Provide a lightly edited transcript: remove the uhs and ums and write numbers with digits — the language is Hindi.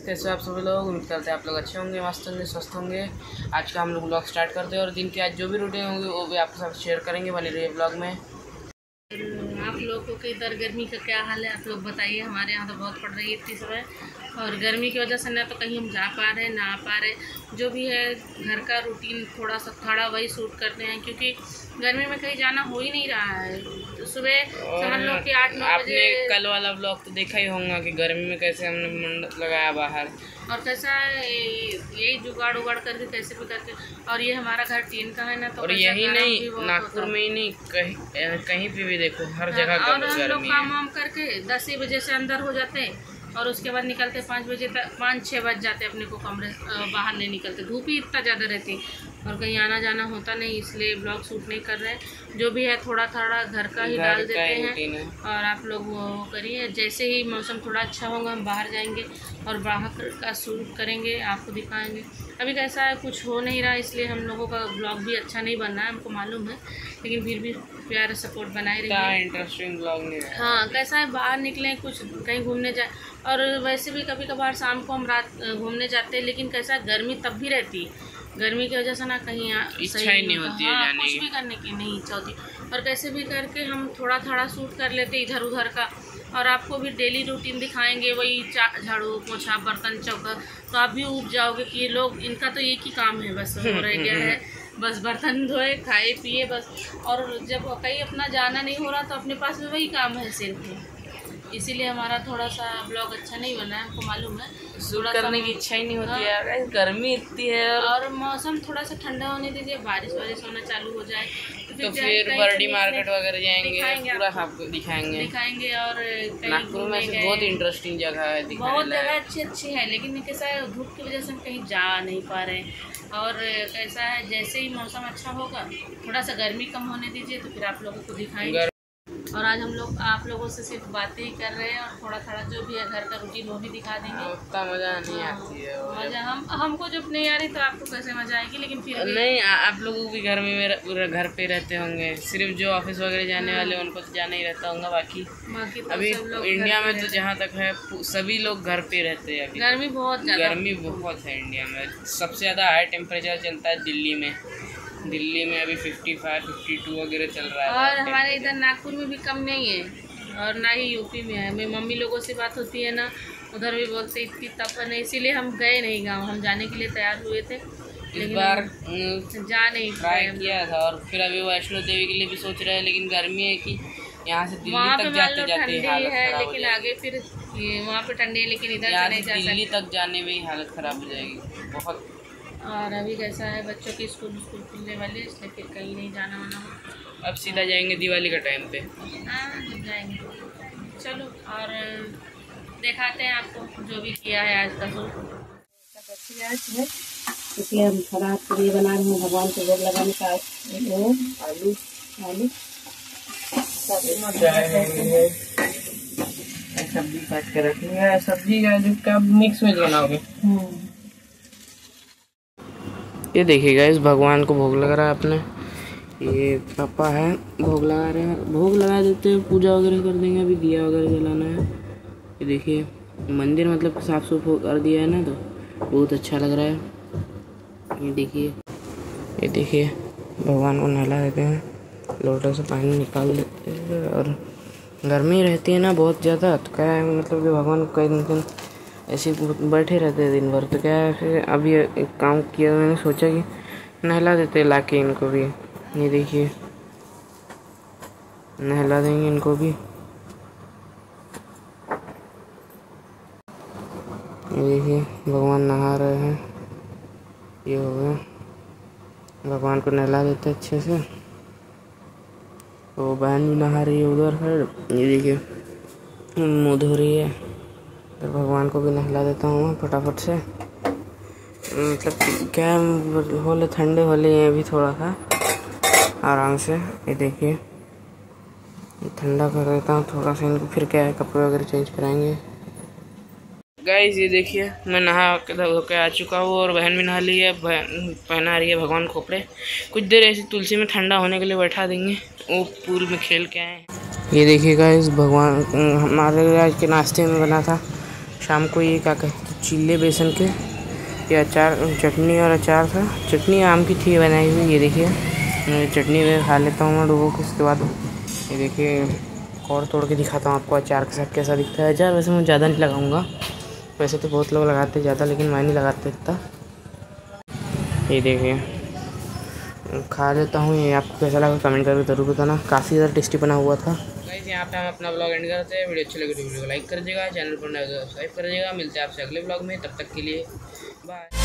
कैसे आप सभी लोग। उम्मीद करते हैं आप लोग अच्छे होंगे, मस्त होंगे, स्वस्थ होंगे। आज का हम लोग ब्लॉग स्टार्ट करते हैं और दिन की आज जो भी रूटीन होंगी वो भी आपके साथ शेयर करेंगे वाली रही ब्लॉग में। आप लोगों के इधर गर्मी का क्या हाल है आप लोग बताइए। हमारे यहाँ तो बहुत पड़ रही है इतनी समय, और गर्मी की वजह से ना तो कहीं हम जा पा रहे ना आ पा रहे। जो भी है घर का रूटीन थोड़ा सा खड़ा वही शूट करते हैं, क्योंकि गर्मी में कहीं जाना हो ही नहीं रहा है। तो सुबह समझ लो कि 8-9 बजे आपने कल वाला ब्लॉग तो देखा ही होगा कि गर्मी में कैसे हमने मंडप लगाया बाहर, और कैसा यही जुगाड़ उगाड़ करके कैसे भी करके। और ये हमारा घर टीन का है ना, तो और यही नहीं नागपुर में ही नहीं कहीं पे भी देखो हर जगह और हम लोग गर्मी काम है। वाम करके 10 ही बजे से अंदर हो जाते हैं और उसके बाद निकलते 5 बजे तक, 5-6 बज जाते अपने को कमरे बाहर नहीं निकलते। धूप ही इतना ज़्यादा रहती और कहीं आना जाना होता नहीं, इसलिए ब्लॉग शूट नहीं कर रहे हैं। जो भी है थोड़ा थोड़ा घर का ही डाल देते हैं और आप लोग वो करिए। जैसे ही मौसम थोड़ा अच्छा होगा हम बाहर जाएंगे और बाहर का शूट करेंगे, आपको दिखाएंगे। अभी कैसा है कुछ हो नहीं रहा, इसलिए हम लोगों का ब्लॉग भी अच्छा नहीं बन रहा है, हमको मालूम है, लेकिन फिर भी प्यार सपोर्ट बनाए रहिए। इंटरेस्टिंग ब्लॉग नहीं है। हाँ, कैसा है बाहर निकलें कुछ कहीं घूमने जाए। और वैसे भी कभी कभार शाम को हम रात घूमने जाते हैं, लेकिन कैसा गर्मी तब भी रहती है। गर्मी की वजह से ना कहीं इच्छा ही नहीं होती है जाने कुछ भी करने की नहीं इच्छा होती। और कैसे भी करके हम थोड़ा थोड़ा शूट कर लेते इधर उधर का, और आपको भी डेली रूटीन दिखाएंगे। वही झाड़ू पोछा बर्तन चौका, तो आप भी उब जाओगे कि ये लोग इनका तो एक ही काम है, बस हो रह गया है, बस बर्तन धोए खाए पिए बस। और जब कहीं अपना जाना नहीं हो रहा तो अपने पास में वही काम है सिर्फ, इसीलिए हमारा थोड़ा सा ब्लॉग अच्छा नहीं बना है, हमको मालूम है। शूट करने की इच्छा ही नहीं होती है यार, गर्मी इतनी है। और मौसम थोड़ा सा ठंडा होने दीजिए, बारिश वारिश होना चालू हो जाए तो फिर बर्डी मार्केट वगैरह जाएंगे, पूरा आपको दिखाएंगे। और नागपुर में से बहुत इंटरेस्टिंग जगह है, बहुत जगह अच्छी है, लेकिन कैसा है धूप की वजह से हम कहीं जा नहीं पा रहे हैं। और कैसा है जैसे ही मौसम अच्छा होगा, थोड़ा सा गर्मी कम होने दीजिए तो फिर आप लोगों को दिखाएंगे। और आज हम लोग आप लोगों से सिर्फ बातें ही कर रहे हैं, और थोड़ा थोड़ा जो भी है घर का रूटीन वो भी दिखा देंगे। उतना मज़ा नहीं आती है मज़ा हमको जब नहीं आ रही तो आपको कैसे मज़ा आएगी। लेकिन फिर नहीं, आप लोग भी घर में पूरा घर पे रहते होंगे, सिर्फ जो ऑफिस वगैरह जाने वाले उनको तो जाना ही रहता होगा। बाकी तो अभी इंडिया में तो जहाँ तक है सभी लोग घर पे रहते हैं। अभी गर्मी बहुत है इंडिया में। सबसे ज़्यादा हाई टेम्परेचर चलता है दिल्ली में अभी 55-52 वगैरह चल रहा है। और हमारे इधर नागपुर में भी कम नहीं है, और ना ही यूपी में है। मेरी मम्मी लोगों से बात होती है ना, उधर भी बोलते इतनी तपन है, इसीलिए हम गए नहीं गाँव। हम जाने के लिए तैयार हुए थे, इस बार जा नहीं ट्राई किया था। और फिर अभी वैष्णो देवी के लिए भी सोच रहे हैं, लेकिन गर्मी है कि यहाँ से दिल्ली तक जाते ठंडी है, लेकिन आगे फिर वहाँ पे ठंडी है, लेकिन इधर से नहीं जा सकते। दिल्ली तक जाने में ही हालत ख़राब हो जाएगी बहुत। और अभी कैसा है बच्चों की स्कूल खुलने वाले, इसलिए फिर कहीं नहीं जाना वाना हो। अब सीधा जाएंगे दिवाली का टाइम पे। हाँ जब जाएंगे चलो, और दिखाते हैं आपको जो भी किया है आज का शूट। इसलिए हम खराब के लिए बना रहे हैं, भगवान को भोग लगाने का। आलू सब्जी काट के रखनी है, सब्जी का मिक्स वेज बनाओगे। ये देखिएगा, इस भगवान को भोग लगा रहा है अपने, ये पापा है भोग लगा रहे हैं। भोग लगा देते हैं, पूजा वगैरह कर देंगे, अभी दिया वगैरह जलाना है। ये देखिए मंदिर मतलब साफ सुफ कर दिया है ना, तो बहुत अच्छा लग रहा है। ये देखिए भगवान को नहला देते हैं, लोटे से पानी निकाल देते हैं। और गर्मी रहती है ना बहुत ज़्यादा, तो क्या है मतलब कि भगवान को कई दिन ऐसे बैठे रहते हैं दिन भर, तो क्या है फिर अभी एक काम किया, मैंने सोचा कि नहला देते लाके इनको भी। ये देखिए नहला देंगे इनको भी। ये देखिए भगवान नहा रहे हैं, ये हो गया। भगवान को नहला देते अच्छे से। तो बहन भी नहा रही है उधर है, ये देखिए मुँह धो रही है। तो भगवान को भी नहला देता हूँ फटाफट से। मतलब क्या होले ठंडे होले हैं अभी, थोड़ा सा आराम से। ये देखिए ठंडा कर देता हूँ थोड़ा सा इनको, फिर क्या है कपड़े वगैरह चेंज कराएंगे। गाइस ये देखिए मैं नहा के आ चुका हूँ, और बहन भी नहा ली है। बहन पहना रही है भगवान को कपड़े। कुछ देर ऐसे तुलसी में ठंडा होने के लिए बैठा देंगे, वो पूल में खेल के आए। ये देखिए गाइस भगवान हमारे आज के नाश्ते में बना था शाम को ये क्या कहते चिल्ले बेसन के, ये अचार, चटनी और अचार था। चटनी आम की थी बनाई हुई, ये देखिए। चटनी में खा लेता हूँ मैं डुबो के। उसके बाद ये देखिए और तोड़ के दिखाता हूँ आपको अचार के साथ कैसा दिखता है। अचार वैसे मैं ज़्यादा नहीं लगाऊंगा, वैसे तो बहुत लोग लगाते हैं ज़्यादा, लेकिन मैं नहीं लगाते इतना। ये देखिए खा लेता हूँ। ये आपको कैसा लगा कमेंट करके ज़रूर बताना, काफ़ी ज़्यादा टेस्टी बना हुआ था। गाइस यहाँ पे हम अपना ब्लॉग एंड करते हैं। वीडियो अच्छी लगी तो वीडियो को लाइक कर दीजिएगा, चैनल पर नए सब्सक्राइब कर दीजिएगा। मिलते हैं आपसे अगले ब्लॉग में, तब तक के लिए बाय।